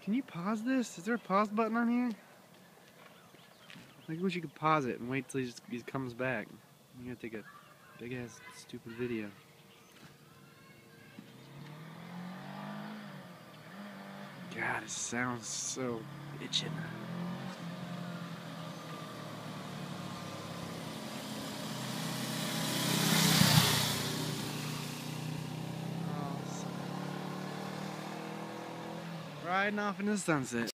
Can you pause this? Is there a pause button on here? I wish you could pause it and wait till he comes back. I'm gonna take a big ass stupid video. God, it sounds so itching. Riding off in the sunset.